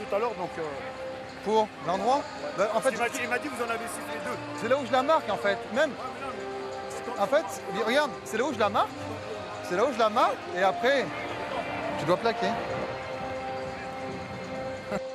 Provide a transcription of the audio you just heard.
tout à l'heure, donc... Pour l'endroit bah, en fait, il m'a dit que vous en avez sifflé 2. c'est là où je la marque en fait. Même, en fait, regarde, c'est là où je la marque. C'est là où je la marque et après, tu dois plaquer.